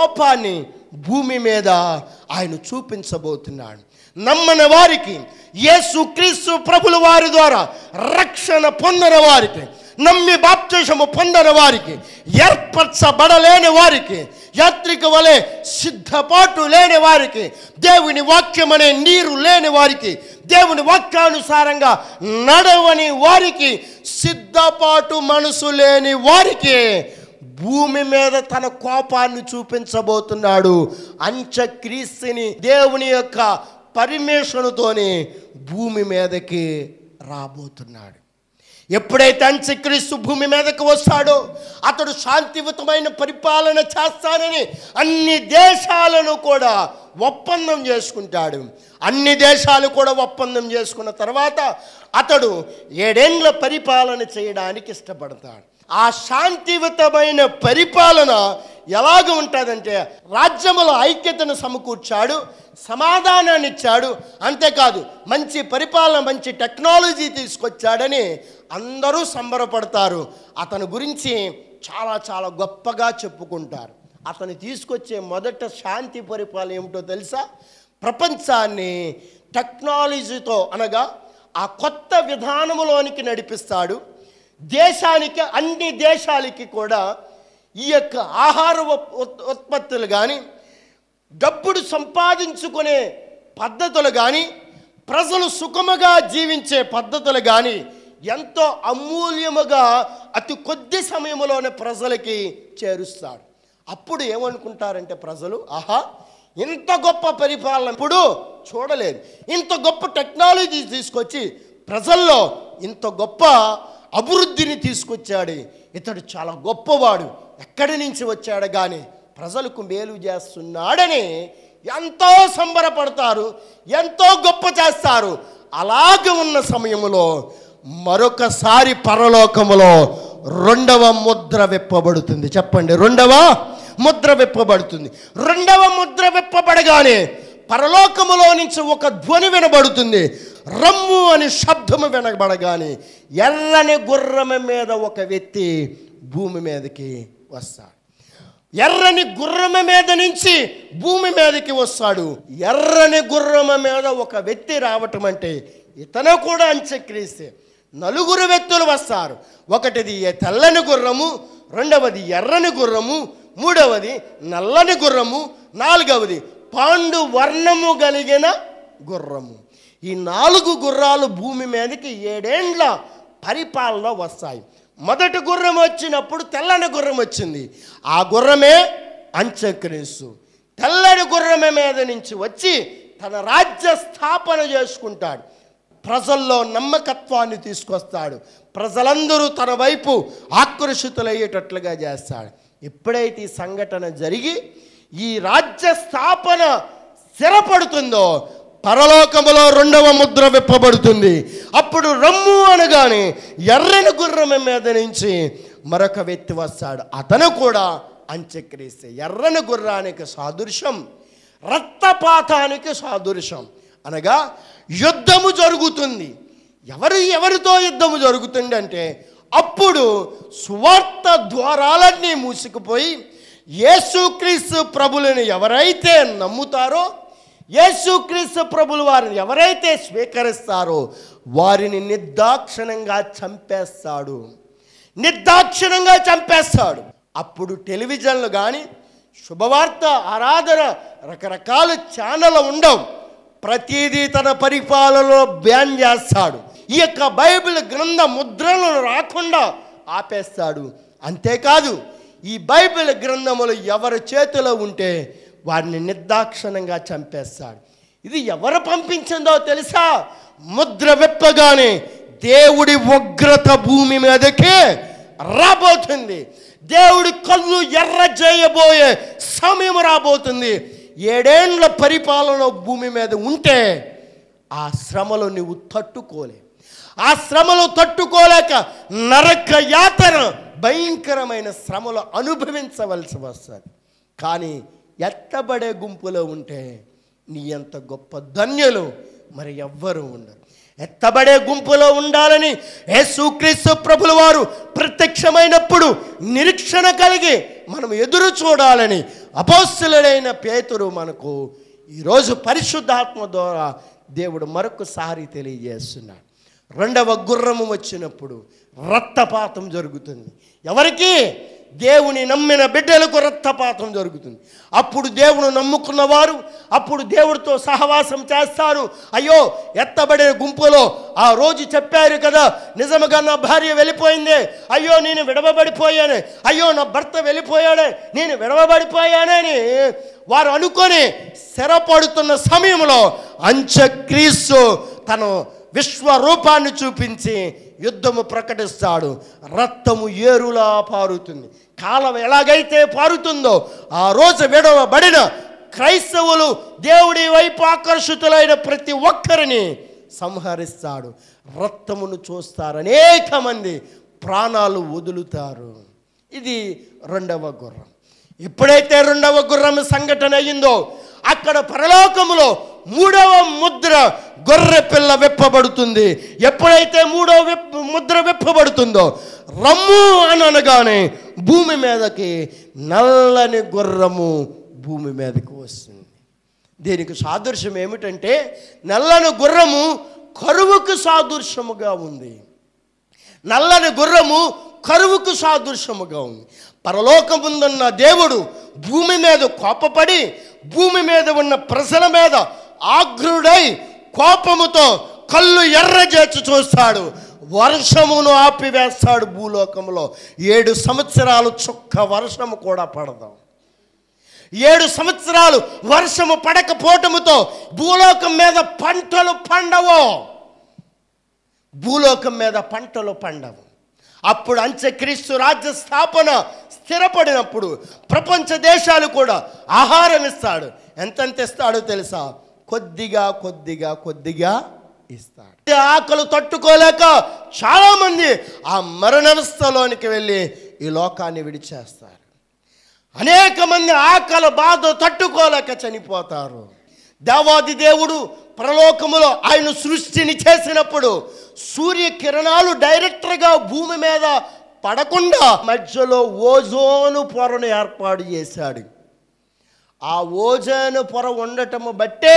కోపాన్ని భూమి మీద ఆయన చూపించబోతున్నాడు. నమ్మని వారికి, యేసుక్రీస్తు ప్రభుల వారి ద్వారా రక్షణ పొందిన వారికి, నమ్మి బాప్తిసము పొందిన వారికి, ఏర్పరచబడలేని వారికి, యాత్రిక వలె సిద్ధపాటు లేని వారికి, దేవుని వాక్యం అనే నీరు లేని వారికి, దేవుని వాక్యానుసారంగా నడవని వారికి, సిద్ధపాటు మనసు లేని వారికి భూమి మీద తన కోపాన్ని చూపించబోతున్నాడు. అంత్యక్రీస్తుని దేవుని యొక్క పర్మిషన్తోనే భూమి మీదకి రాబోతున్నాడు. ఎప్పుడైతే అంత్యక్రీస్తు భూమి మీదకి వస్తాడో అతడు శాంతియుతమైన పరిపాలన చేస్తానని అన్ని దేశాలను కూడా ఒప్పందం చేసుకుంటాడు. అన్ని దేశాలు కూడా ఒప్పందం చేసుకున్న తర్వాత అతడు 7 ఏళ్ల పరిపాలన చేయడానికి ఇష్టపడతాడు. ఆ శాంతియుతమైన పరిపాలన ఎలాగ ఉంటుందంటే, రాజ్యములో ఐక్యతను సమకూర్చాడు, సమాధానాన్ని ఇచ్చాడు. అంతేకాదు మంచి పరిపాలన, మంచి టెక్నాలజీ తీసుకొచ్చాడని అందరూ సంబరపడతారు. అతని గురించి చాలా చాలా గొప్పగా చెప్పుకుంటారు. అతను తీసుకొచ్చే మొదట శాంతి పరిపాలన ఏమిటో తెలుసా? ప్రపంచాన్ని టెక్నాలజీతో అనగా ఆ కొత్త విధానములోనికి నడిపిస్తాడు. దేశానికి, అన్ని దేశాలకి కూడా ఈ యొక్క ఆహార ఉత్పత్తులు కానీ, డబ్బుడు సంపాదించుకునే పద్ధతులు కానీ, ప్రజలు సుఖముగా జీవించే పద్ధతులు కానీ ఎంతో అమూల్యముగా అతి కొద్ది సమయంలోనే ప్రజలకి చేరుస్తాడు. అప్పుడు ఏమనుకుంటారంటే ప్రజలు, ఆహా, ఇంత గొప్ప పరిపాలన ఇప్పుడు చూడలేదు, ఇంత గొప్ప టెక్నాలజీ తీసుకొచ్చి ప్రజల్లో ఇంత గొప్ప అభివృద్ధిని తీసుకొచ్చాడు, ఇతడు చాలా గొప్పవాడు, ఎక్కడి నుంచి వచ్చాడు కానీ ప్రజలకు మేలు చేస్తున్నాడని ఎంతో సంబరపడతారు, ఎంతో గొప్ప చేస్తారు. అలాగే ఉన్న సమయంలో మరొకసారి పరలోకములో 2వ ముద్ర విప్పబడుతుంది. చెప్పండి, 2వ ముద్ర విప్పబడుతుంది. 2వ ముద్ర విప్పబడగానే పరలోకములో నుంచి ఒక ధ్వని వినబడుతుంది. రమ్ము అని శబ్దము వినబడగానే ఎర్రని గుర్రం మీద ఒక వ్యక్తి భూమి మీదకి వస్తాడు. ఎర్రని గుర్రం మీద నుంచి భూమి మీదకి వస్తాడు. ఎర్రని గుర్రం మీద ఒక వ్యక్తి రావటం అంటే ఇతను కూడా అంత్యక్రీస్తే. 4 వ్యక్తులు వస్తారు. ఒకటిది తెల్లని గుర్రము, 2వది ఎర్రని గుర్రము, 3వది నల్లని గుర్రము, 4వది పాండు వర్ణము కలిగిన గుర్రము. ఈ 4 గుర్రాలు భూమి మీదకి 7 ఏండ్ల పరిపాలన వస్తాయి. మొదటి గుర్రం వచ్చినప్పుడు తెల్లని గుర్రం వచ్చింది. ఆ గుర్రమే అంత్యక్రీస్తు. తెల్లని గుర్రం మీద నుంచి వచ్చి తన రాజ్య స్థాపన చేసుకుంటాడు. ప్రజల్లో నమ్మకత్వాన్ని తీసుకొస్తాడు. ప్రజలందరూ తన వైపు ఆకర్షితులయ్యేటట్లుగా చేస్తాడు. ఎప్పుడైతే ఈ సంఘటన జరిగి ఈ రాజ్య స్థాపన స్థిరపడుతుందో పరలోకములో 2వ ముద్ర విప్పబడుతుంది. అప్పుడు రమ్ము అనగానే ఎర్రని గుర్రం మీద నుంచి మరొక వ్యక్తి వస్తాడు. అతను కూడా అంత్యక్రీస్తు. ఎర్రని గుర్రానికి సాదృశ్యం రక్తపాతానికి సాదృశ్యం. అనగా యుద్ధము జరుగుతుంది. ఎవరితో యుద్ధము జరుగుతుంది అంటే అప్పుడు సువార్త ద్వారాలన్నీ మూసుకుపోయి యేసుక్రీస్తు ప్రభులను ఎవరైతే నమ్ముతారో, యేసుక్రీస్తు ప్రభులు వారిని ఎవరైతే స్వీకరిస్తారో వారిని నిర్దాక్షిణ్యంగా చంపేస్తాడు. నిర్దాక్షిణ్యంగా చంపేస్తాడు. అప్పుడు టెలివిజన్లు కానీ, శుభవార్త ఆరాధన, రకరకాల ఛానళ్ళు ఉండవు. ప్రతిదీ తన పరిపాలనలో బ్యాన్ చేస్తాడు. ఈ యొక్క బైబిల్ గ్రంథ ముద్రలను రాకుండా ఆపేస్తాడు. అంతేకాదు, ఈ బైబిల్ గ్రంథములు ఎవరి చేతిలో ఉంటే వారిని నిర్దాక్షిణ్యంగా చంపేస్తాడు. ఇది ఎవరు పంపించిందో తెలుసా? ముద్ర విప్పగానే దేవుడి ఉగ్రత భూమి మీదకే రాబోతుంది. దేవుడి కళ్ళు ఎర్ర చేయబోయే సమయం రాబోతుంది. 7 ఏండ్ల పరిపాలన భూమి మీద ఉంటే ఆ శ్రమలో నువ్వు తట్టుకోలే. ఆ శ్రమలు తట్టుకోలేక నరక యాతన, భయంకరమైన శ్రమలు అనుభవించవలసి వస్తుంది. కానీ ఎత్తబడే గుంపులో ఉంటే నీ అంత గొప్ప ధన్యులు మరి ఎవ్వరూ ఉండరు. ఎత్తబడే గుంపులో ఉండాలని యేసుక్రీస్తు ప్రభుల వారు ప్రత్యక్షమైనప్పుడు నిరీక్షణ కలిగి మనం ఎదురు చూడాలని అపోస్తలుడైన పేతురు మనకు ఈరోజు పరిశుద్ధాత్మ ద్వారా దేవుడు మరొకసారి తెలియజేస్తున్నాడు. రెండవ గుర్రము వచ్చినప్పుడు రక్తపాతం జరుగుతుంది. ఎవరికి? దేవుని నమ్మిన బిడ్డలకు రక్తపాతం జరుగుతుంది. అప్పుడు దేవుడు నమ్ముకున్న వారు అప్పుడు దేవుడితో సహవాసం చేస్తారు. అయ్యో, ఎత్తబడే గుంపులో ఆ రోజు చెప్పారు కదా, నిజముగా నా భార్య వెళ్ళిపోయిందే, అయ్యో నేను విడవబడిపోయానే, అయ్యో నా భర్త వెళ్ళిపోయాడే, నేను విడవబడిపోయానని వారు అనుకొని స్థిరపడుతున్న సమయంలో అంత్యక్రీస్తు తన విశ్వరూపాన్ని చూపించి యుద్ధము ప్రకటిస్తాడు. రక్తము ఏరులా పారుతుంది. కాలం ఎలాగైతే పారుతుందో ఆ రోజు విడవబడిన క్రైస్తవులు దేవుడి వైపు ఆకర్షితులైన ప్రతి ఒక్కరిని సంహరిస్తాడు. రక్తమును చూస్తారు. అనేక మంది ప్రాణాలు వదులుతారు. ఇది రెండవ గుర్రం. ఎప్పుడైతే రెండవ గుర్రం సంఘటన అయ్యిందో అక్కడ పరలోకములో మూడవ ముద్ర గొర్రె పిల్ల విప్పబడుతుంది. ఎప్పుడైతే మూడవ ముద్ర విప్పబడుతుందో రమ్ము అని అనగానే భూమి మీదకి నల్లని గుర్రము భూమి మీదకి వస్తుంది. దీనికి సాదృశ్యం ఏమిటంటే నల్లని గుర్రము కరువుకు సాదృశ్యముగా ఉంది. నల్లని గుర్రము కరువుకు సాదృశ్యముగా ఉంది. పరలోకముందున్న దేవుడు భూమి మీద కోపపడి భూమి మీద ఉన్న ప్రజల మీద ఆగ్రుడై కోపముతో కళ్ళు ఎర్రజేర్చి చూస్తాడు. వర్షమును ఆపివేస్తాడు. భూలోకంలో 7 సంవత్సరాలు చుక్క వర్షము కూడా పడదు. 7 సంవత్సరాలు వర్షము పడకపోవటముతో భూలోకం మీద పంటలు పండవు. భూలోకం మీద పంటలు పండవు. అప్పుడు అంత్యక్రీస్తు రాజ్య స్థాపన స్థిరపడినప్పుడు ప్రపంచ దేశాలు కూడా ఆహారం ఇస్తాడు. ఎంతెంత ఇస్తాడో తెలుసా? కొద్దిగా కొద్దిగా కొద్దిగా ఇస్తాడు. ఆకలి తట్టుకోలేక చాలామంది ఆ మరణవస్థలోనికి వెళ్ళి ఈ లోకాన్ని విడిచేస్తారు. అనేక మంది ఆకలి బాధ తట్టుకోలేక చనిపోతారు. దేవాది దేవుడు పరలోకములో ఆయన సృష్టిని చేసినప్పుడు సూర్యకిరణాలు డైరెక్ట్గా భూమి మీద పడకుండా మధ్యలో ఓజోను పొరను ఏర్పాటు చేశాడు. ఆ ఓజోను పొర ఉండటము బట్టే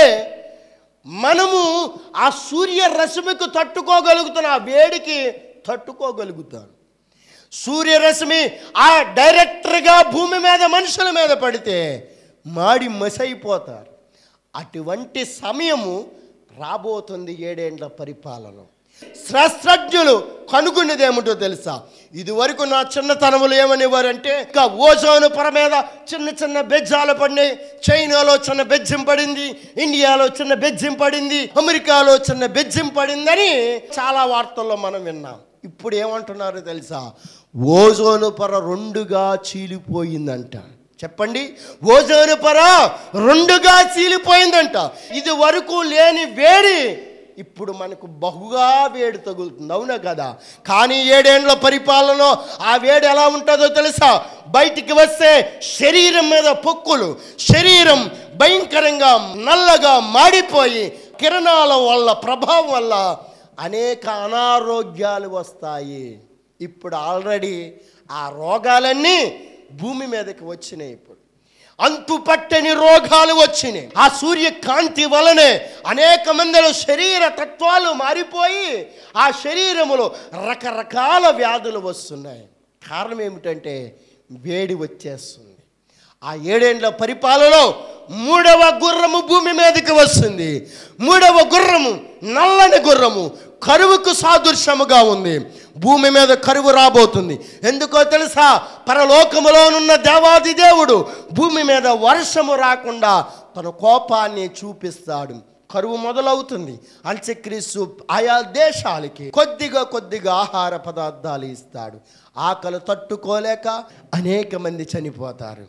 మనము ఆ సూర్యరశ్మికి తట్టుకోగలుగుతాం, ఆ వేడికి తట్టుకోగలుగుతాం. సూర్యరశ్మి ఆ డైరెక్ట్గా భూమి మీద మనుషుల మీద పడితే మాడి మసైపోతారు. అటువంటి సమయము రాబోతుంది 7 ఏండ్ల పరిపాలన. శాస్త్రజ్ఞులు కనుగొన్నది ఏమిటో తెలుసా? ఇదివరకు నా చిన్నతనములు ఏమనేవారంటే ఇంకా ఓజోను పొర మీద చిన్న చిన్న బెజ్జాలు పడినాయి. చైనాలో చిన్న బెజ్జం పడింది, ఇండియాలో చిన్న బెజ్జం పడింది, అమెరికాలో చిన్న బెజ్జం పడిందని చాలా వార్తల్లో మనం విన్నాం. ఇప్పుడు ఏమంటున్నారో తెలుసా? ఓజోను పొర 2గా చీలిపోయిందంట. చెప్పండి, ఓజోను పొర 2గా చీలిపోయిందంట. ఇది వరకు లేని వేడి ఇప్పుడు మనకు బహుగా వేడి తగులుతుంది. అవునా కదా? కానీ 7 ఏండ్ల పరిపాలనలో ఆ వేడి ఎలా ఉంటుందో తెలుసా? బయటికి వస్తే శరీరం మీద పొక్కులు, శరీరం భయంకరంగా నల్లగా మాడిపోయి కిరణాల వల్ల ప్రభావం వల్ల అనేక అనారోగ్యాలు వస్తాయి. ఇప్పుడు ఆల్రెడీ ఆ రోగాలన్నీ భూమి మీదకి వచ్చినాయి. ఇప్పుడు అంతుపట్టని రోగాలు వచ్చినాయి. ఆ సూర్యకాంతి వలనే అనేక మందిలో శరీర తత్వాలు మారిపోయి ఆ శరీరములో రకరకాల వ్యాధులు వస్తున్నాయి. కారణం ఏమిటంటే వేడి వచ్చేస్తుంది. ఆ 7 ఏండ్ల పరిపాలనలో 3వ గుర్రము భూమి మీదకి వస్తుంది. 3వ గుర్రము నల్లని గుర్రము కరువుకు సాదృశ్యముగా ఉంది. భూమి మీద కరువు రాబోతుంది. ఎందుకో తెలుసా? పరలోకములోనున్న దేవాది దేవుడు భూమి మీద వర్షము రాకుండా తన కోపాన్ని చూపిస్తాడు. కరువు మొదలవుతుంది. అంత్యక్రీస్తు ఆయా దేశాలకి కొద్దిగా కొద్దిగా ఆహార పదార్థాలు ఇస్తాడు. ఆకలి తట్టుకోలేక అనేక మంది చనిపోతారు.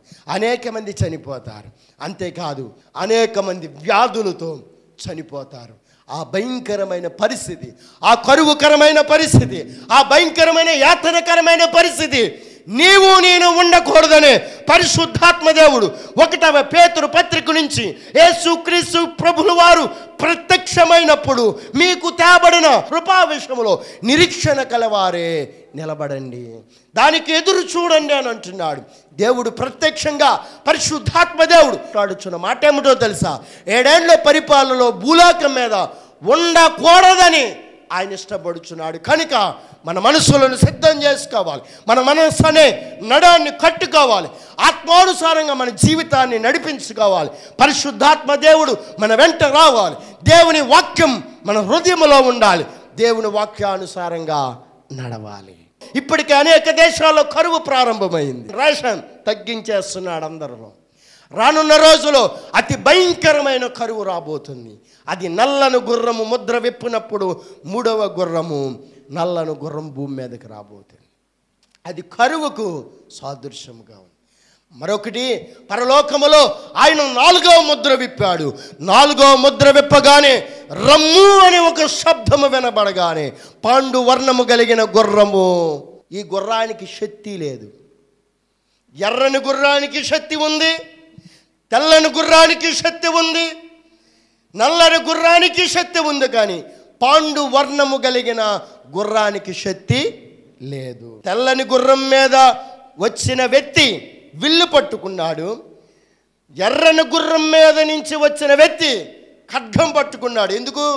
అంతేకాదు అనేక మంది వ్యాధులతో చనిపోతారు. ఆ భయంకరమైన పరిస్థితి, ఆ కరువుకరమైన పరిస్థితి, ఆ భయంకరమైన యాతనకరమైన పరిస్థితి నీవు నేను ఉండకూడదని పరిశుద్ధాత్మ దేవుడు 1వ పేతురు పత్రిక నుంచి యేసుక్రీస్తు ప్రభుల వారు ప్రత్యక్షమైనప్పుడు మీకు తేబడిన కృపా విషయంలో నిరీక్షణ కలవారే నిలబడండి, దానికి ఎదురు చూడండి అని అంటున్నాడు. దేవుడు ప్రత్యక్షంగా పరిశుద్ధాత్మ దేవుడు ఆడుచున్న మాట ఏమిటో తెలుసా? 7 ఏళ్ల పరిపాలనలో భూలోకం మీద ఉండకూడదని ఆయన ఇష్టపడుచున్నాడు. కనుక మన మనసులను సిద్ధం చేసుకోవాలి, మన మనస్సు అనే నడాన్ని కట్టుకోవాలి, ఆత్మానుసారంగా మన జీవితాన్ని నడిపించుకోవాలి. పరిశుద్ధాత్మ దేవుడు మన వెంట రావాలి, దేవుని వాక్యం మన హృదయంలో ఉండాలి, దేవుని వాక్యానుసారంగా నడవాలి. ఇప్పటికే అనేక దేశాల్లో కరువు ప్రారంభమైంది, రేషన్ తగ్గించేస్తున్నాడు అందరూ. రానున్న రోజులో అతి భయంకరమైన కరువు రాబోతుంది. అది నల్లను గుర్రము ముద్ర విప్పినప్పుడు 3వ గుర్రము నల్లను గుర్రం భూమి మీదకి రాబోతుంది. అది కరువుకు సాదృశ్యముగా ఉంది. మరొకటి, పరలోకములో ఆయన 4వ ముద్ర విప్పాడు. 4వ ముద్ర విప్పగానే రమ్ము అని ఒక శబ్దము వినబడగానే పాండు వర్ణము కలిగిన గుర్రము, ఈ గుర్రానికి శక్తి లేదు. ఎర్రని గుర్రానికి శక్తి ఉంది, తెల్లని గుర్రానికి శక్తి ఉంది, నల్లని గుర్రానికి శక్తి ఉంది, కానీ పాండు వర్ణము కలిగిన గుర్రానికి శక్తి లేదు. తెల్లని గుర్రం మీద వచ్చిన వ్యక్తి విల్లు పట్టుకున్నాడు, ఎర్రని గుర్రం మీద నుంచి వచ్చిన వ్యక్తి ఖడ్గం పట్టుకున్నాడు. ఎందుకు?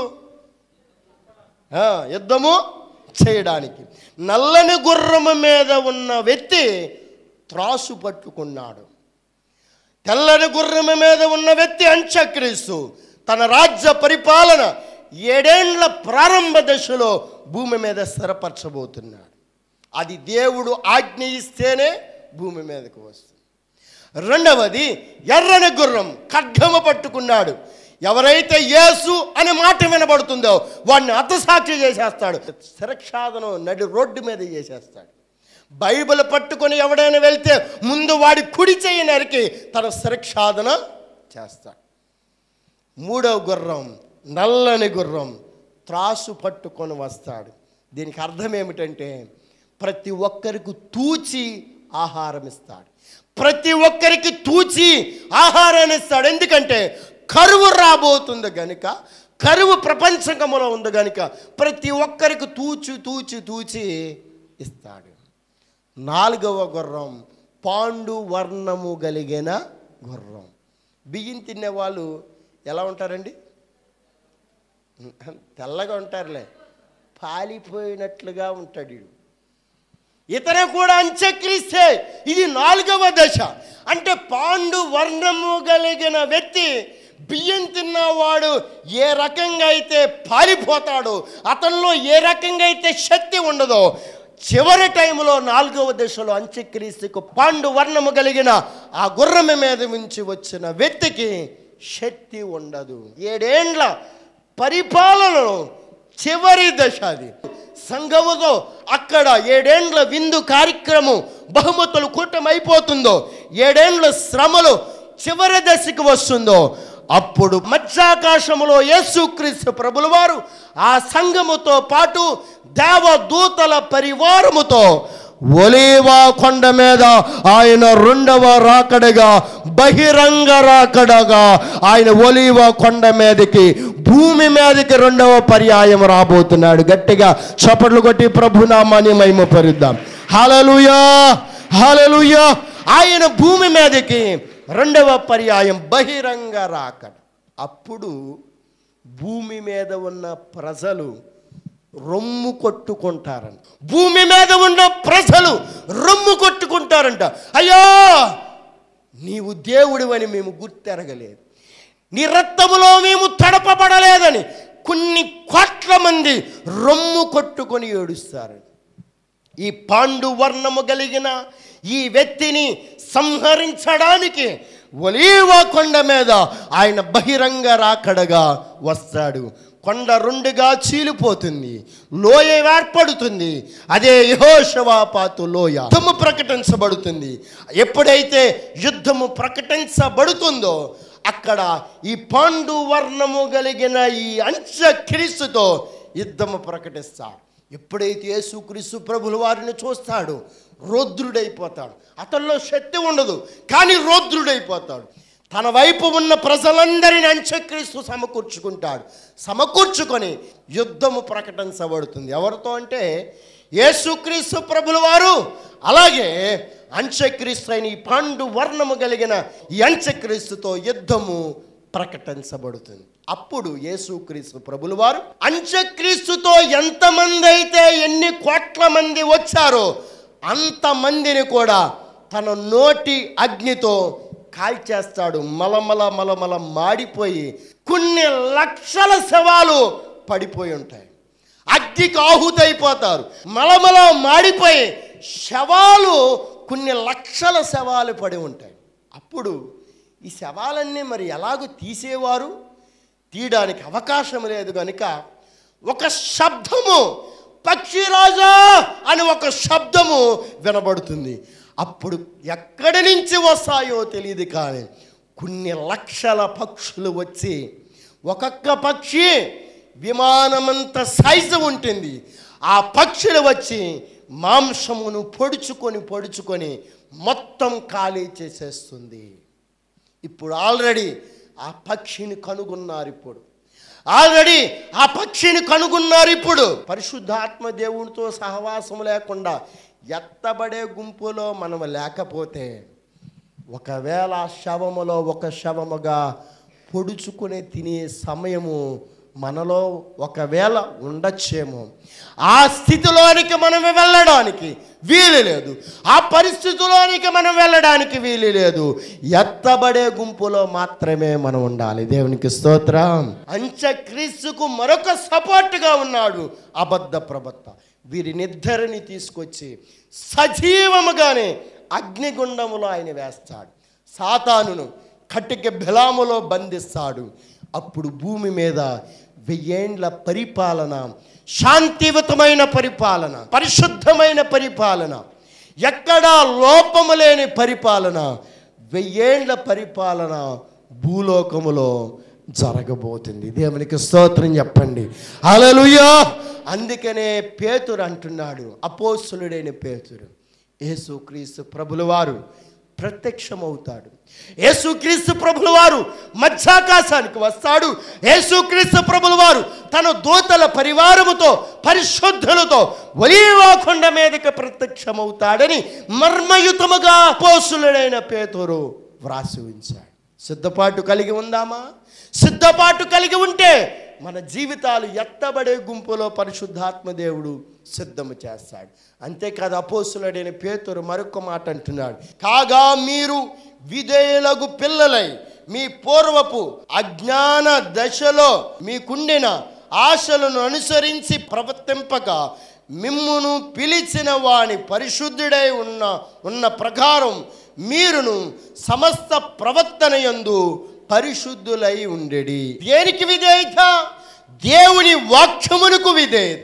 యుద్ధము చేయడానికి. నల్లని గుర్రము మీద ఉన్న వ్యక్తి త్రాసు పట్టుకున్నాడు. తెల్లని గుర్రము మీద ఉన్న వ్యక్తి అంత్యక్రీస్తు తన రాజ్య పరిపాలన 7 ఏళ్ల ప్రారంభ దశలో భూమి మీద స్థిరపరచబోతున్నాడు. అది దేవుడు ఆజ్ఞ ఇస్తేనే భూమి మీదకు వస్తుంది. రెండవది, ఎర్రని గుర్రం ఖడ్గము పట్టుకున్నాడు. ఎవరైతే యేసు అనే మాట వినబడుతుందో వాడిని హతసాక్షి చేసేస్తాడు, శిరక్షాదనం నడి రోడ్డు మీద చేసేస్తాడు. బైబిల్ పట్టుకొని ఎవడైనా వెళ్తే ముందు వాడి కుడి చెయ్యి నరికి తన శిరక్షాదన చేస్తాడు. 3వ గుర్రం నల్లని గుర్రం త్రాసు పట్టుకొని వస్తాడు. దీనికి అర్థం ఏమిటంటే ప్రతి ఒక్కరికి తూచి ఆహారం ఇస్తాడు, ప్రతి ఒక్కరికి తూచి ఆహారాన్ని ఇస్తాడు. ఎందుకంటే కరువు రాబోతుంది గనుక, కరువు ప్రపంచకములో ఉంది గనుక ప్రతి ఒక్కరికి తూచి తూచి తూచి ఇస్తాడు. 4వ గుర్రం పాండు వర్ణము కలిగిన గుర్రం. బియ్యం తినేవాళ్ళు ఎలా ఉంటారండి? తెల్లగా ఉంటారులే, పాలిపోయినట్లుగా ఉంటాడు. ఇతను కూడా అంత్యక్రీస్తే. ఇది 4వ దశ. అంటే పాండు వర్ణము కలిగిన వ్యక్తి బియ్యం తిన్నవాడు ఏ రకంగా అయితే పాలిపోతాడో, అతనిలో ఏ రకంగా అయితే శక్తి ఉండదో, చివరి టైంలో 4వ దశలో అంత్యక్రీస్తుకు పాండు వర్ణము కలిగిన ఆ గుర్రం మీద నుంచి వచ్చిన వ్యక్తికి శక్తి ఉండదు. 7 ఏండ్ల పరిపాలనలో చివరి దశ అది. సంఘముతో అక్కడ 7 ఏండ్ల విందు కార్యక్రమం బహుమతులు కూటమైపోతుందో, 7 ఏండ్ల శ్రమలు చివరి దశకు వస్తుందో, అప్పుడు మధ్యాకాశములో యేసుక్రీస్తు ప్రభుల వారు ఆ సంఘముతో పాటు దేవదూతల పరివారముతో ఒలీవ కొండ మీద ఆయన 2వ రాకడగా, బహిరంగ రాకడగా ఆయన ఒలీవ కొండ మీదకి, భూమి మీదకి 2వ పర్యాయం రాబోతున్నాడు. గట్టిగా చప్పట్లు కొట్టి ప్రభునామాన్ని మహిమపరుద్దాం. హల్లెలూయా, హల్లెలూయా. ఆయన భూమి మీదకి 2వ పర్యాయం బహిరంగ రాకడ. అప్పుడు భూమి మీద ఉన్న ప్రజలు రొమ్ము కొట్టుకుంటారంట. భూమి మీద ఉన్న ప్రజలు రొమ్ము కొట్టుకుంటారంట. అయ్యో, నీవు దేవుడివని మేము గుర్తెరగలేదు, నీ రక్తములో మేము తడపబడలేదని కొన్ని కోట్ల మంది రొమ్ము కొట్టుకొని ఏడుస్తారు. ఈ పాండు వర్ణము కలిగిన ఈ వ్యక్తిని సంహరించడానికి ఒలీవ కొండ మీద ఆయన బహిరంగ రాకడగా వస్తాడు. కొండ 2గా చీలిపోతుంది, లోయ ఏర్పడుతుంది. అదే యెహోషాపాతు లోయ. యుద్ధము ప్రకటించబడుతుంది. ఎప్పుడైతే యుద్ధము ప్రకటించబడుతుందో అక్కడ ఈ పాండు వర్ణము కలిగిన ఈ అంత్యక్రీస్తుతో యుద్ధము ప్రకటిస్తారు. ఎప్పుడైతే యేసుక్రీస్తు ప్రభుల వారిని చూస్తాడో రౌద్రుడైపోతాడు. అతనిలో శక్తి ఉండదు, కానీ రౌద్రుడైపోతాడు. తన వైపు ఉన్న ప్రజలందరిని అంత్యక్రీస్తు సమకూర్చుకుంటాడు. సమకూర్చుకొని యుద్ధము ప్రకటించబడుతుంది. ఎవరితో అంటే యేసుక్రీస్తు ప్రభుల వారు, అలాగే అంత్యక్రీస్తు అయిన ఈ పాండు వర్ణము కలిగిన ఈ అంత్యక్రీస్తుతో యుద్ధము ప్రకటించబడుతుంది. అప్పుడు యేసుక్రీస్తు ప్రభుల వారు అంత్యక్రీస్తుతో ఎంతమంది అయితే ఎన్ని కోట్ల మంది వచ్చారో అంతమందిని కూడా తన నోటి అగ్నితో కాల్చేస్తాడు. మలమల మలమల మాడిపోయి కొన్ని లక్షల శవాలు పడిపోయి ఉంటాయి. అగ్నికి ఆహుతైపోతారు. మలమల మాడిపోయి శవాలు కొన్ని లక్షల శవాలు పడి ఉంటాయి. అప్పుడు ఈ శవాలన్నీ మరి ఎలాగో తీసేవారు? తీయడానికి అవకాశం లేదు కనుక ఒక శబ్దము, పక్షిరాజా అని ఒక శబ్దము వినబడుతుంది. అప్పుడు ఎక్కడి నుంచి వస్తాయో తెలియదు, కానీ కొన్ని లక్షల పక్షులు వచ్చి, ఒక్కొక్క పక్షి విమానమంత సైజు ఉంటుంది. ఆ పక్షులు వచ్చి మాంసమును పొడుచుకొని మొత్తం ఖాళీ చేసేస్తుంది. ఇప్పుడు ఆల్రెడీ ఆ పక్షిని కనుగొన్నారు. ఇప్పుడు పరిశుద్ధాత్మ దేవునితో సహవాసం లేకుండా ఎత్తబడే గుంపులో మనం లేకపోతే ఒకవేళ శవములో ఒక శవముగా పొడుచుకుని తినే సమయము మనలో ఒకవేళ ఉండొచ్చేమో. ఆ స్థితిలోనికి మనం వెళ్ళడానికి వీలు లేదు. ఆ పరిస్థితిలోనికి మనం వెళ్ళడానికి వీలు లేదు. ఎత్తబడే గుంపులో మాత్రమే మనం ఉండాలి. దేవునికి స్తోత్రం. అంత్యక్రీస్తుకు మరొక సపోర్ట్గా ఉన్నాడు అబద్ధ ప్రవక్త. వీరినిద్దరిని తీసుకొచ్చి సజీవముగానే అగ్నిగుండములో ఆయన వేస్తాడు. సాతానును కటిక బెలాములో బంధిస్తాడు. అప్పుడు భూమి మీద 1000 ఏండ్ల పరిపాలన, శాంతియుతమైన పరిపాలన, పరిశుద్ధమైన పరిపాలన, ఎక్కడా లోపము లేని పరిపాలన, 1000 ఏండ్ల పరిపాలన భూలోకములో జరగబోతుంది. దేవునికి స్తోత్రం చెప్పండి. హల్లెలూయా. అందుకనే పేతురు అంటున్నాడు, అపోస్తలుడైన పేతురు, యేసుక్రీస్తు ప్రభుల వారు ప్రత్యక్షమవుతాడు. యేసుక్రీస్తు ప్రభుల వారు మధ్యాకాశానికి వస్తాడు. యేసుక్రీస్తు ప్రభుల వారు తన దూతల పరివారముతో పరిశుద్ధులతో ఒలీవ కొండ మీదకి ప్రత్యక్షమవుతాడని మర్మయుతముగా అపోస్తలుడైన పేతురు వ్రాసి ఉంచాడు. సిద్ధపాటు కలిగి ఉందామా? సిద్ధపాటు కలిగి ఉంటే మన జీవితాలు ఎత్తబడే గుంపులో పరిశుద్ధాత్మ దేవుడు సిద్ధము చేస్తాడు. అంతేకాదు అపోస్తలుడైన పేతురు మరొక మాట అంటున్నాడు, కాగా మీరు విధేయులకు పిల్లలై మీ పూర్వపు అజ్ఞాన దశలో మీకుండిన ఆశలను అనుసరించి ప్రవర్తింపక మిమ్మును పిలిచిన వాని పరిశుద్ధుడై ఉన్న ప్రకారం మీరును సమస్త ప్రవర్తన యందు పరిశుద్ధులై ఉండెడి. దేనికి విధేయత? దేవుని వాక్యమునకు విధేయత,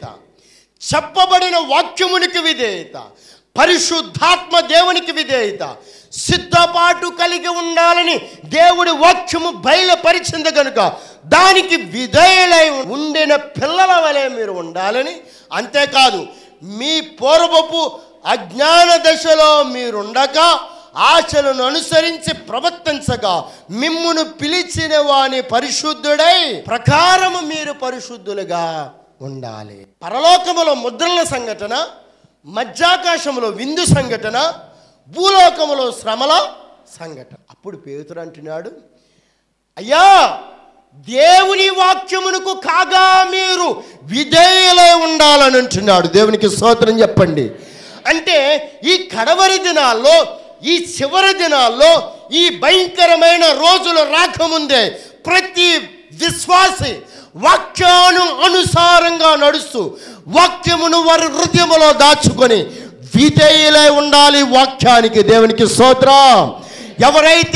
చెప్పబడిన వాక్యమునికి విధేయత, పరిశుద్ధాత్మ దేవునికి విధేయత. సిద్ధపాటు కలిగి ఉండాలని దేవుడి వాక్యము బయలుపరిచింది కనుక దానికి విధేయులై ఉండిన పిల్లల వలె మీరు ఉండాలని. అంతేకాదు మీ పూర్వపు అజ్ఞాన దశలో మీరుండక ఆశలను అనుసరించి ప్రవర్తించగా మిమ్మును పిలిచిన వాని పరిశుద్ధుడై ప్రకారము మీరు పరిశుద్ధులుగా ఉండాలి. పరలోకములో ముద్రల సంఘటన, మధ్యాకాశములో విందు సంఘటన, భూలోకములో శ్రమల సంఘటన. అప్పుడు పేతురు అంటున్నాడు, అయ్యా దేవుని వాక్యమునకు కాగా మీరు విధేయులై ఉండాలని అంటున్నాడు. దేవునికి స్తోత్రం చెప్పండి. అంటే ఈ కడవరి దినాల్లో, ఈ చివరి దినాల్లో, ఈ భయంకరమైన రోజులు రాకముందే ప్రతి విశ్వాసి వాక్యాను అనుసారంగా నడుస్తూ వాక్యమును వారి హృదయములో దాచుకొని విధేయులై ఉండాలి వాక్యానికి. దేవునికి స్తోత్రం. ఎవరైతే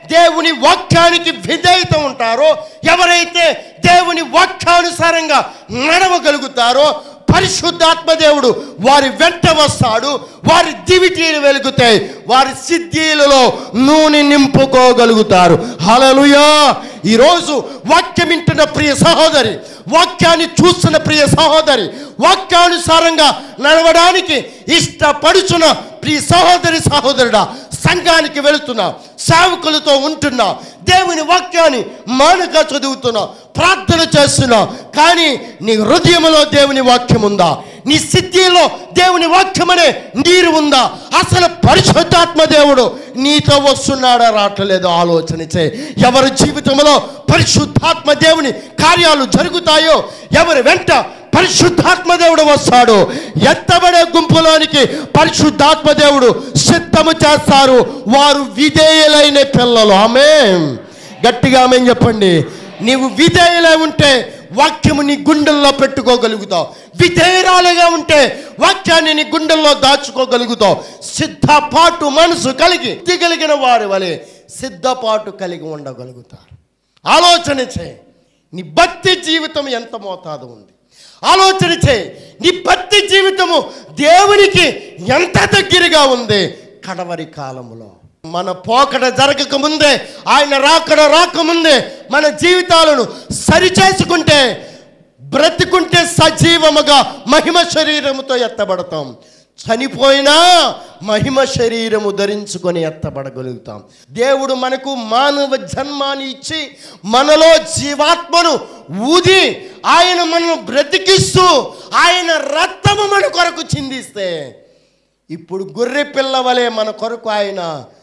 దేవుని వాక్యానికి విధేయత ఉంటారో, ఎవరైతే దేవుని వాక్యానుసారంగా నడవగలుగుతారో పరిశుద్ధాత్మ దేవుడు వారి వెంట వస్తాడు. వారి దివిటీలు వెలుగుతాయి, వారి సిద్ధీలలో నూనె నింపుకోగలుగుతారు. హల్లెలూయా. ఈరోజు వాక్యం వింటున్న ప్రియ సహోదరి, వాక్యాన్ని చూస్తున్న ప్రియ సహోదరి, వాక్యానుసారంగా నడవడానికి ఇష్టపడుచున్న ప్రియ సహోదరి సహోదరుడా, సంఘానికి వెళుతున్నా, సేవకులతో ఉంటున్నా, దేవుని వాక్యాన్ని మానక చదువుతున్నా, ప్రార్థన చేస్తున్నా, కానీ నీ హృదయంలో దేవుని వాక్యం ఉందా? నీ సిద్ధిలో దేవుని వాక్యం అనే నీరు ఉందా? అసలు పరిశుద్ధాత్మ దేవుడు నీతో వస్తున్నాడా రావట్లేదో ఆలోచన చేయి. ఎవరి జీవితంలో పరిశుద్ధాత్మ దేవుని కార్యాలు జరుగుతాయో, ఎవరి వెంట పరిశుద్ధాత్మ దేవుడు వస్తాడు, ఎత్తబడే గుంపులోనికి పరిశుద్ధాత్మ దేవుడు సిద్ధము చేస్తారు. వారు విధేయులైన పిల్లలు. ఆమేన్. గట్టిగా ఆమేన్ చెప్పండి. నీవు విధేయులై ఉంటే వాక్యము నీ గుండెల్లో పెట్టుకోగలుగుతావు. విధేయురాలుగా ఉంటే వాక్యాన్ని నీ గుండెల్లో దాచుకోగలుగుతావు. సిద్ధపాటు మనసు కలిగి దిగలిగిన వారి వలె సిద్ధపాటు కలిగి ఉండగలుగుతారు. ఆలోచన చేయి, నీ భక్తి జీవితం ఎంత మోతాదు ఉంది. ఆలోచన చేయి, నీ భక్తి జీవితము దేవునికి ఎంత దగ్గరగా ఉంది. కడవరి కాలంలో మన పోకడ జరగక ముందే, ఆయన రాకముందే మన జీవితాలను సరిచేసుకుంటే, బ్రతికుంటే సజీవముగా మహిమ శరీరముతో ఎత్తబడతాం. చనిపోయినా మహిమ శరీరము ధరించుకొని ఎత్తబడగలుగుతాం. దేవుడు మనకు మానవ జన్మాన్ని ఇచ్చి మనలో జీవాత్మను ఊది ఆయన మనను బ్రతికిస్తూ ఆయన రక్తము మన కొరకు చిందిస్తే, ఇప్పుడు గొర్రె పిల్ల వలె మన కొరకు ఆయన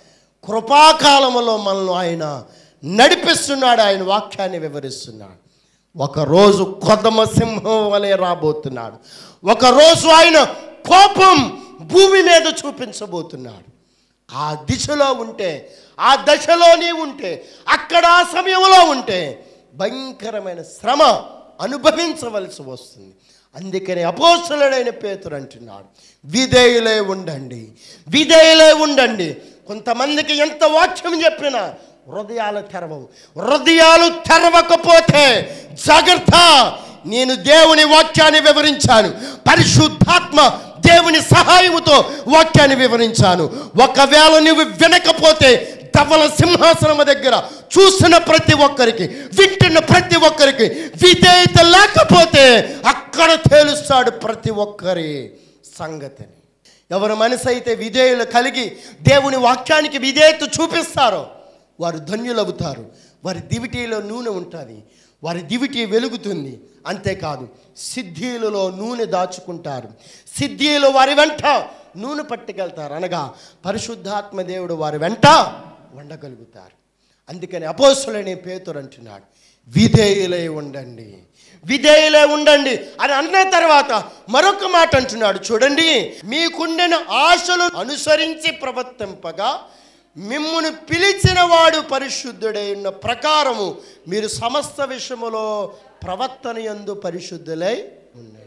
కృపాకాలములో మనల్ని ఆయన నడిపిస్తున్నాడు. ఆయన వాక్యాన్ని వివరిస్తున్నాడు. ఒకరోజు కొదమ సింహం వలె రాబోతున్నాడు. ఒకరోజు ఆయన కోపం భూమి మీద చూపించబోతున్నాడు. ఆ దిశలో ఉంటే, ఆ దశలో నీవు ఉంటే, అక్కడ ఆ సమయంలో ఉంటే భయంకరమైన శ్రమ అనుభవించవలసి వస్తుంది. అందుకని అపోస్తలుడైన పేతురు అంటున్నాడు, విధేయులై ఉండండి, విధేయులై ఉండండి. కొంతమందికి ఎంత వాక్యం చెప్పినా హృదయాలు తెరవవు. హృదయాలు తెరవకపోతే జాగ్రత్త. నేను దేవుని వాక్యాన్ని వివరించాను, పరిశుద్ధాత్మ దేవుని సహాయముతో వాక్యాన్ని వివరించాను. ఒకవేళ నువ్వు వినకపోతే ధవల సింహాసనము దగ్గర చూసిన ప్రతి ఒక్కరికి, వింటున్న ప్రతి ఒక్కరికి విధేయత లేకపోతే అక్కడ తేలుస్తాడు ప్రతి ఒక్కరి సంగతిని. ఎవరి మనసు అయితే విధేయులు కలిగి దేవుని వాక్యానికి విధేయత చూపిస్తారో వారు ధన్యులవుతారు. వారి దివిటీలో నూనె ఉంటుంది, వారి దివిటీ వెలుగుతుంది. అంతేకాదు సిద్ధీలలో నూనె దాచుకుంటారు. సిద్ధీలు వారి వెంట నూనె పట్టుకెళ్తారు, అనగా పరిశుద్ధాత్మ దేవుడు వారి వెంట ఉండగలుగుతారు. అందుకని అపోస్తలుడైన పేతురు అంటున్నాడు, విధేయులై ఉండండి, విధేయులై ఉండండి అని అన్న తర్వాత మరొక మాట అంటున్నాడు. చూడండి, మీకుండిన ఆశలు అనుసరించి ప్రవర్తింపగా మిమ్మును పిలిచిన వాడు పరిశుద్ధుడై ఉన్న ప్రకారము మీరు సమస్త విషయములో ప్రవర్తన యందు పరిశుద్ధులై ఉండండి.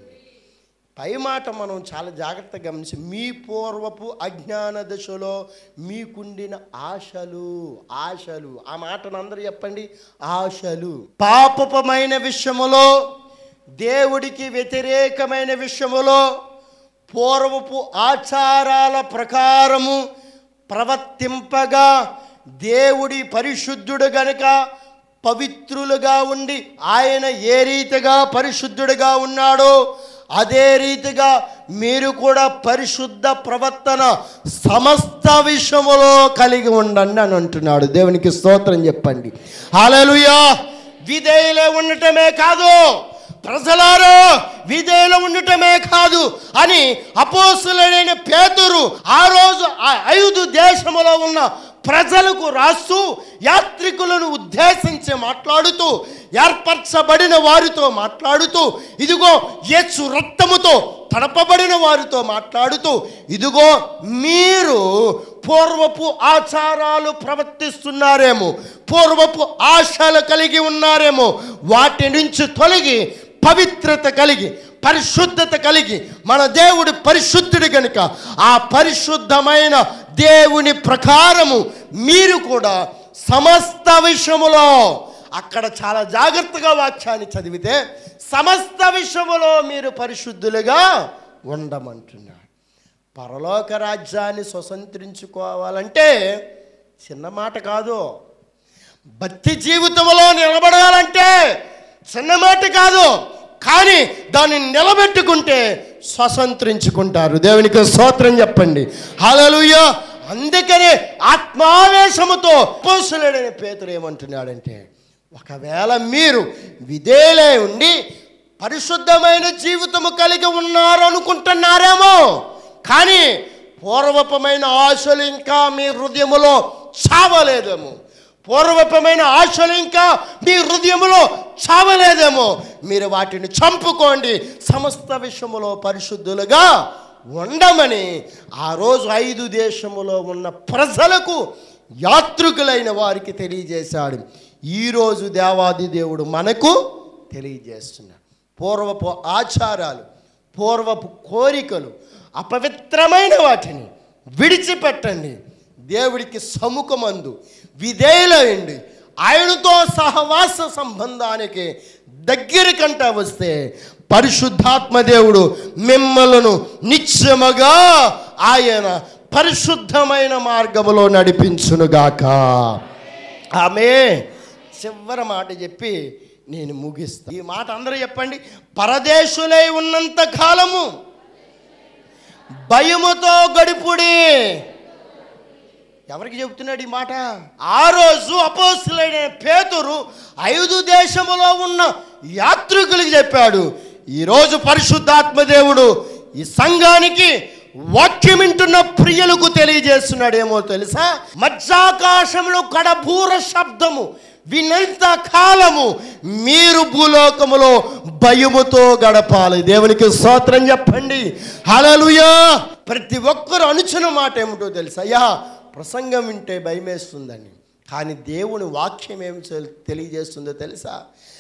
పై మాట మనం చాలా జాగ్రత్తగా గమనించి, మీ పూర్వపు అజ్ఞాన దశలో మీకుండిన ఆశలు. ఆశలు, ఆ మాటను అందరూ చెప్పండి. ఆశలు పాపమైన విషయములో, దేవుడికి వ్యతిరేకమైన విషయములో, పూర్వపు ఆచారాల ప్రకారము ప్రవర్తింపగా, దేవుడి పరిశుద్ధుడు గనుక పవిత్రులుగా ఉండి ఆయన ఏ రీతిగా పరిశుద్ధుడిగా ఉన్నాడో అదే రీతిగా మీరు కూడా పరిశుద్ధ ప్రవర్తన సమస్త విషయములో కలిగి ఉండండి అని అంటున్నాడు. దేవునికి స్తోత్రం చెప్పండి. హల్లెలూయా. విధేయులే ఉండటమే కాదు, ప్రజలారా విధేయులు ఉండటమే కాదు అని అపోస్తలుడైన పేతురు ఆ రోజు ఆ 5 దేశములో ఉన్న ప్రజలకు రాస్తూ, యాత్రికులను ఉద్దేశించి మాట్లాడుతూ, ఏర్పరచబడిన వారితో మాట్లాడుతూ, ఇదిగో యేసు రక్తముతో తడపబడిన వారితో మాట్లాడుతూ, ఇదిగో మీరు పూర్వపు ఆచారాలు ప్రవర్తిస్తున్నారేమో, పూర్వపు ఆశలు కలిగి ఉన్నారేమో, వాటి నుంచి తొలగి పవిత్రత కలిగి పరిశుద్ధత కలిగి, మన దేవుడు పరిశుద్ధుడు కనుక ఆ పరిశుద్ధమైన దేవుని ప్రకారము మీరు కూడా సమస్త విషయములో, అక్కడ చాలా జాగ్రత్తగా వాక్యాన్ని చదివితే సమస్త విషయములో మీరు పరిశుద్ధులుగా ఉండమంటున్నాడు. పరలోక రాజ్యాన్ని స్వతంత్రించుకోవాలంటే చిన్న మాట కాదు. భక్తి జీవితంలో నిలబడాలంటే చిన్న మాట కాదు. కానీ దాన్ని నిలబెట్టుకుంటే స్వతంత్రించుకుంటారు. దేవునికి స్తోత్రం చెప్పండి. హల్లెలూయా. అందుకనే ఆత్మావేశముతో అపోస్తలుడైన పేతురు ఏమంటున్నాడంటే, ఒకవేళ మీరు విధేయులై ఉండి పరిశుద్ధమైన జీవితము కలిగి ఉన్నారు అనుకుంటున్నారేమో, కానీ పూర్వపమైన ఆశలు ఇంకా మీ హృదయములో చావలేదేమో, పూర్వపమైన ఆశలు ఇంకా మీ హృదయములో చావలేదేమో, మీరు వాటిని చంపుకోండి, సమస్త విషయములో పరిశుద్ధులుగా ఉండమని ఆ రోజు 5 దేశములో ఉన్న ప్రజలకు, యాత్రికులైన వారికి తెలియజేశాడు. ఈరోజు దేవాది దేవుడు మనకు తెలియజేస్తున్నాడు. పూర్వపు ఆచారాలు, పూర్వపు కోరికలు, అపవిత్రమైన వాటిని విడిచిపెట్టండి. దేవుడికి సముఖమందు విధేయులైండి. ఆయనతో సహవాస సంబంధానికి దగ్గరికంట వస్తే పరిశుద్ధాత్మ దేవుడు మిమ్మలను నిత్యముగా ఆయన పరిశుద్ధమైన మార్గములో నడిపించునుగాక. ఆమె చివరి మాట చెప్పి నేను ముగిస్తాను. ఈ మాట అందరూ చెప్పండి. పరదేశులై ఉన్నంత కాలము భయముతో గడుపుడి. ఎవరికి చెబుతున్నాడు ఈ మాట? ఆ రోజు అపోస్తలుడైన పేతురు 5 దేశములో ఉన్న యాత్రికులకు చెప్పాడు. ఈరోజు పరిశుద్ధాత్మ దేవుడు ఈ సంఘానికి వాక్యం వింటున్న ప్రియులకు తెలియజేస్తున్నాడేమో తెలుసా? మధ్యాకాశంలో కడబూర శబ్దము వినంత కాలము మీరు భూలోకములో భయముతో గడపాలి. దేవునికి స్తోత్రం చెప్పండి. హల్లెలూయా. ప్రతి ఒక్కరు అనుచున్న మాట ఏమిటో తెలుసా? అయ్యా, ప్రసంగం వింటే భయమేస్తుందని. కానీ దేవుని వాక్యం ఏమి తెలియజేస్తుందో తెలుసా?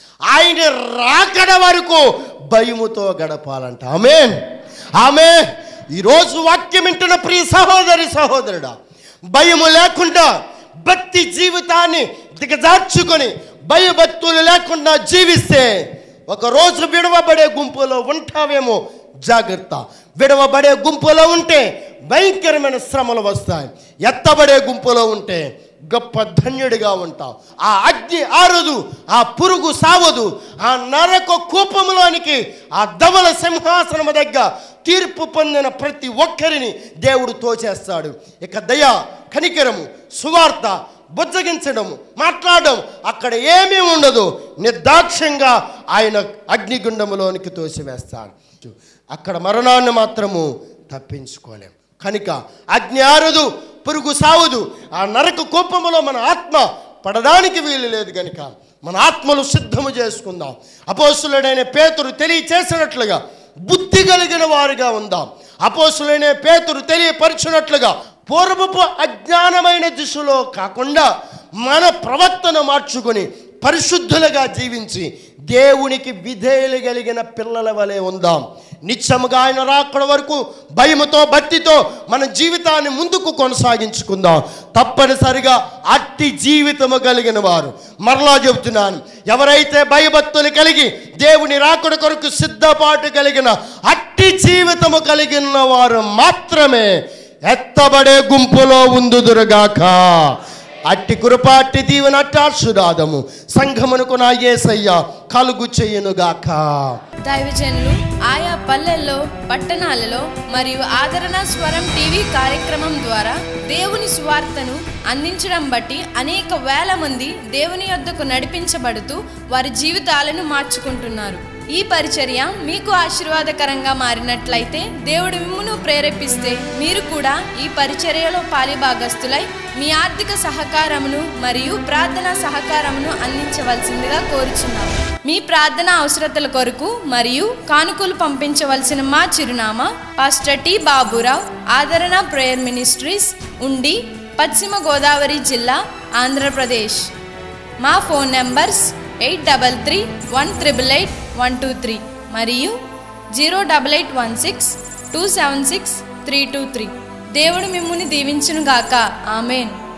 ఆయన రాకడ వరకు భయముతో గడపాలంట. ఆమేన్, ఆమేన్. ఈరోజు వాక్యం వింటున్న ప్రియ సహోదరి సహోదరుడా, భయము లేకుండా భక్తి జీవితాన్ని దిగజార్చుకొని భయభక్తులు లేకుండా జీవిస్తే ఒకరోజు విడవబడే గుంపులో ఉంటావేమో. జాగ్రత్త. విడవబడే గుంపులో ఉంటే భయంకరమైన శ్రమలు వస్తాయి. ఎత్తబడే గుంపులో ఉంటే గొప్ప ధన్యుడిగా ఉంటావు. ఆ అగ్ని ఆరదు, ఆ పురుగు సావదు. ఆ నరక కూపంలోనికి, ఆ ధవల సింహాసనము దగ్గర తీర్పు పొందిన ప్రతి ఒక్కరిని దేవుడు తోచేస్తాడు. ఇక దయ, కనికరము, సువార్త, బుజ్జగించడము, మాట్లాడడం అక్కడ ఏమీ ఉండదు. నిర్దాక్ష్యంగా ఆయన అగ్నిగుండములోనికి తోసివేస్తాడు. అక్కడ మరణాన్ని మాత్రము తప్పించుకోలేం. కనుక అగ్ని ఆరదు, పురుగు సావదు. ఆ నరక కోపములో మన ఆత్మ పడడానికి వీలు లేదు. కనుక మన ఆత్మలు సిద్ధము చేసుకుందాం. అపోస్తలుడైన పేతురు తెలియచేసినట్లుగా బుద్ధి కలిగిన వారుగా ఉందాం. అపోస్తలుడైన పేతురు తెలియపరిచినట్లుగా పూర్వపు అజ్ఞానమైన దిశలో కాకుండా మన ప్రవర్తన మార్చుకొని పరిశుద్ధులుగా జీవించి దేవునికి విధేయులు కలిగిన పిల్లల వలె ఉందాం. నిత్యముగా ఆయన రాకడ వరకు భయముతో భక్తితో మన జీవితాన్ని ముందుకు కొనసాగించుకుందాం. తప్పనిసరిగా అట్టి జీవితము కలిగిన వారు, మరలా చెబుతున్నాను, ఎవరైతే భయభక్తులు కలిగి దేవుని రాకడ కొరకు సిద్ధపాటు కలిగిన అట్టి జీవితము కలిగిన వారు మాత్రమే ఎత్తబడే గుంపులో ఉందుదురుగాక. అట్టి కృపాటి దీవెన ఆశీర్వాదము సంఘమునకు నా యేసయ్య కలుగు చేయునుగాక. దైవజనులు ఆయా పల్లెల్లో, పట్టణాలలో మరియు ఆదరణ స్వరం టీవీ కార్యక్రమం ద్వారా దేవుని సువార్తను అందించడం బట్టి అనేక వేల మంది దేవుని యొద్దకు నడిపించబడుతూ వారి జీవితాలను మార్చుకుంటున్నారు. ఈ పరిచర్య మీకు ఆశీర్వాదకరంగా మారినట్లయితే, దేవుడు మిమ్మును ప్రేరేపిస్తే మీరు కూడా ఈ పరిచర్యలో పాలిభాగస్తులై మీ ఆర్థిక సహకారమును మరియు ప్రార్థనా సహకారమును అందించవలసిందిగా కోరుచున్నాము. మీ ప్రార్థన అవసరతల కొరకు మరియు కానుకలు పంపించవలసిన మా చిరునామా పాస్టర్ టి బాబురావు, ఆదరణ ప్రేయర్ మినిస్ట్రీస్, ఉండి, పశ్చిమ గోదావరి జిల్లా, ఆంధ్రప్రదేశ్. మా ఫోన్ నంబర్స్ 8331888123 మరియు 08816276323. దేవుడు మిమ్ముని దీవించునుగాక. ఆమేన్.